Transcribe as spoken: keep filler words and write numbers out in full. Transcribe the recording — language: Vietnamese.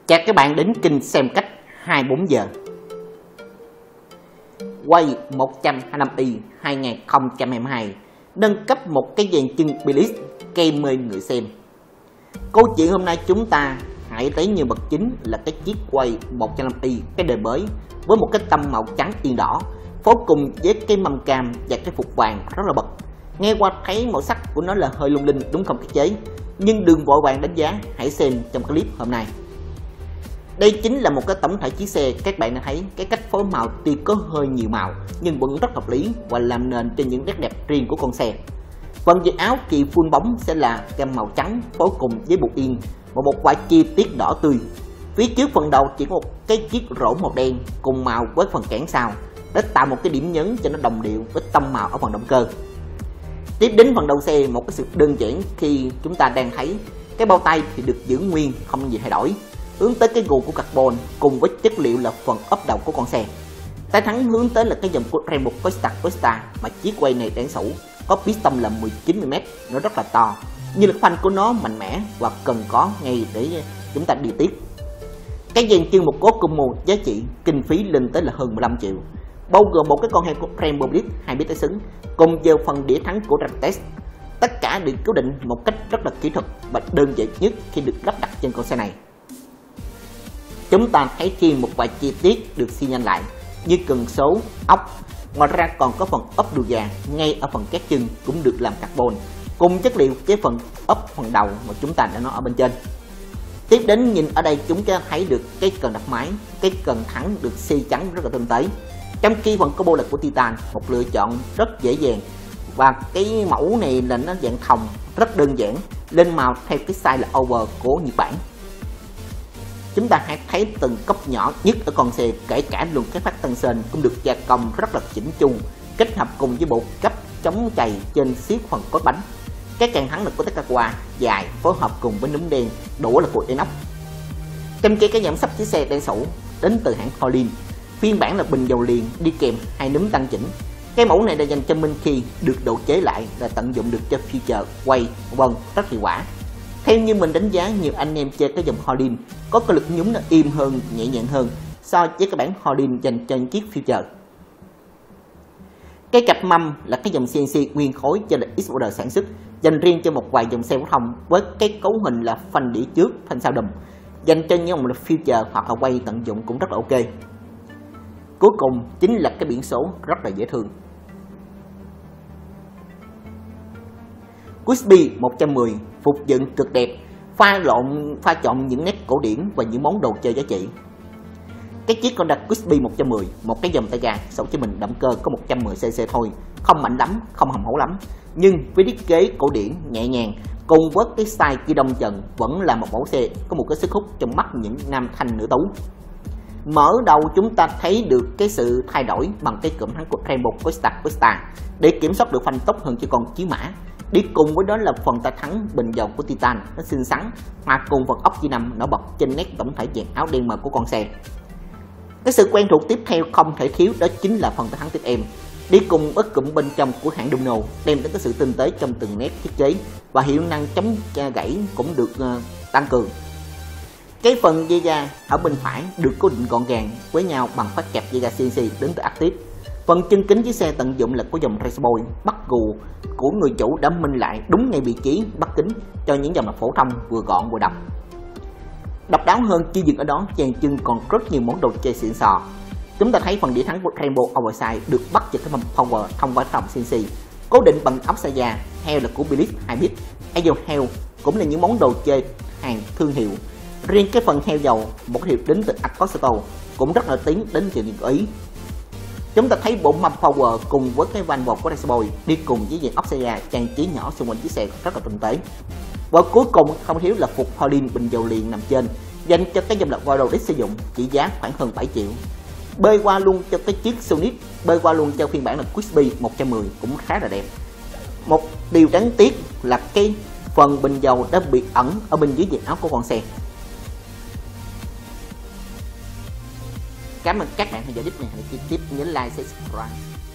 Chào các bạn đến kênh xem cách hai mươi bốn giờ. Quay một trăm hai mươi lăm i hai không hai hai nâng cấp một cái dàn chân Belize cây mê người xem. Câu chuyện hôm nay chúng ta hãy thấy nhân vật chính là cái chiếc quay một trăm hai mươi lăm i cái đời mới với một cái tâm màu trắng yên đỏ phối cùng với cái mâm cam và cái phục vàng rất là bật. Nghe qua thấy màu sắc của nó là hơi lung linh đúng không các chế, nhưng đừng vội vàng đánh giá, hãy xem trong clip hôm nay. Đây chính là một cái tổng thể chiếc xe. Các bạn đã thấy cái cách phối màu tuy có hơi nhiều màu nhưng vẫn rất hợp lý và làm nền trên những nét đẹp riêng của con xe. Phần dây áo kỳ full bóng sẽ là cam màu trắng phối cùng với buộc yên và một vài chi tiết đỏ tươi. Phía trước phần đầu chỉ có một cái chiếc rổ màu đen cùng màu với phần kẽn sau để tạo một cái điểm nhấn cho nó đồng điệu với tông màu ở phần động cơ. Tiếp đến phần đầu xe, một cái sự đơn giản khi chúng ta đang thấy cái bao tay thì được giữ nguyên không gì thay đổi, hướng tới cái gù của carbon cùng với chất liệu là phần ốp đầu của con xe. Tay thắng hướng tới là cái dòng của Rainbow Costa Costa mà chiếc quay này đáng sủ có piston là mười chín mi li mét, nó rất là to, như lực phanh của nó mạnh mẽ và cần có ngay để chúng ta đi tiếp. Cái dàn chân một cốt combo giá trị kinh phí lên tới là hơn mười lăm triệu, bao gồm một cái con heo của Rainbow Blitz hai biết tay xứng cùng giờ phần đĩa thắng của Ramtes. Tất cả được cố định một cách rất là kỹ thuật và đơn giản nhất khi được lắp đặt trên con xe này. Chúng ta thấy thêm một vài chi tiết được xi nhanh lại như cần số, ốc. Ngoài ra còn có phần ốp đùi gà ngay ở phần các chân cũng được làm carbon cùng chất liệu với phần ốp phần đầu mà chúng ta đã nói ở bên trên. Tiếp đến nhìn ở đây chúng ta thấy được cái cần đặt máy, cái cần thắng được xi trắng rất là tinh tế. Trong khi phần combo là của Titan, một lựa chọn rất dễ dàng và cái mẫu này là nó dạng thòng rất đơn giản, lên màu theo cái size là over của Nhật Bản. Chúng ta hãy thấy từng cốc nhỏ nhất ở con xe, kể cả luôn cái phát tăng sên cũng được gia công rất là chỉnh chu, kết hợp cùng với bộ cấp chống chày trên xiết phần cốt bánh. Cái càng thắng là của Takawa dài phối hợp cùng với núm đen đổ là của Enoch. Trong khi cái giảm sắp chiếc xe đen sủ đến từ hãng Holland, phiên bản là bình dầu liền đi kèm hai núm tăng chỉnh. Cái mẫu này là dành cho Minh khi được độ chế lại là tận dụng được cho feature quay vân rất hiệu quả. Theo như mình đánh giá, nhiều anh em chơi cái dòng Holland có cái lực nhúng nó im hơn, nhẹ nhàng hơn so với cái bản Holland dành cho những chiếc feature. Cái cặp mâm là cái dòng xê en xê nguyên khối cho là X-Order sản xuất, dành riêng cho một vài dòng xe phổ thông với cái cấu hình là phanh đĩa trước, phanh sau đùm, dành cho những dòng là feature hoặc là quay tận dụng cũng rất là ok. Cuối cùng chính là cái biển số rất là dễ thương. Quickbee một trăm mười phục dựng cực đẹp, pha lộn pha chọn những nét cổ điển và những món đồ chơi giá trị. Cái chiếc Honda Quickbee một trăm mười, một cái dòng tay ga sổ cho mình động cơ có một trăm mười xê xê thôi, không mạnh lắm, không hầm hố lắm, nhưng với thiết kế cổ điển nhẹ nhàng cùng với cái style kia đông trần vẫn là một mẫu xe có một cái sức hút trong mắt những nam thanh nữ tú. Mở đầu chúng ta thấy được cái sự thay đổi bằng cái cụm thắng của Rainbow Costa Costa để kiểm soát được phanh tốt hơn cho con chiến mã. Đi cùng với đó là phần tay thắng bình dầu của Titan nó xinh xắn, hòa cùng phần ốc G năm nổi bật trên nét tổng thể dàn áo đen mờ của con xe. Cái sự quen thuộc tiếp theo không thể thiếu đó chính là phần tay thắng tiếp em, đi cùng với cụm bên trong của hãng Domino đem đến cái sự tinh tế trong từng nét thiết kế và hiệu năng chống gãy cũng được uh, tăng cường. Cái phần dây ga ở bên phải được cố định gọn gàng với nhau bằng phát kẹp dây ga xê en xê đến từ Active. Phần chân kính chiếc xe tận dụng là của dòng Raceboy, bắt gù của người chủ đã minh lại đúng ngay vị trí bắt kính cho những dòng là phổ thông vừa gọn vừa độc. Độc đáo hơn chưa dừng ở đó, dàn chân còn rất nhiều món đồ chơi xịn sò. Chúng ta thấy phần đĩa thắng của Rainbow Oversize được bắt vào cái mâm power thông qua phòng xê en xê, cố định bằng ốc xe da. Heo là của Belize hai biết, ai dầu heo cũng là những món đồ chơi hàng thương hiệu. Riêng cái phần heo dầu, một hiệu đến từ Acosto cũng rất nổi tiếng đến từ những Ý. Chúng ta thấy bộ mâm power cùng với cái van bột của Raceboy đi cùng với dàn ốc xe da trang trí nhỏ xung quanh chiếc xe rất là tinh tế. Và cuối cùng không thiếu là phục Holland bình dầu liền nằm trên, dành cho cái dòng là Voidal để sử dụng, chỉ giá khoảng hơn bảy triệu. Bơi qua luôn cho cái chiếc Sonic, bơi qua luôn cho phiên bản là Quickbee một trăm mười cũng khá là đẹp. Một điều đáng tiếc là cái phần bình dầu đã bị ẩn ở bên dưới dàn áo của con xe. Cảm ơn các bạn theo dõi clip này, hãy tiếp nhớ like, share, subscribe.